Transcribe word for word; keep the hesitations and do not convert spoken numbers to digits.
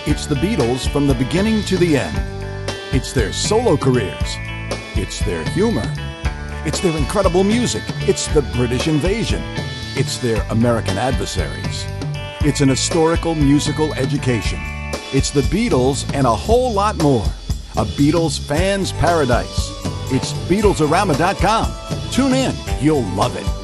It's the Beatles from the beginning to the end. It's their solo careers. It's their humor. It's their incredible music. It's the British invasion. It's their American adversaries. It's an historical musical education. It's the Beatles and a whole lot more. A Beatles fan's paradise. It's Beatlesorama dot com. Tune in. You'll love it.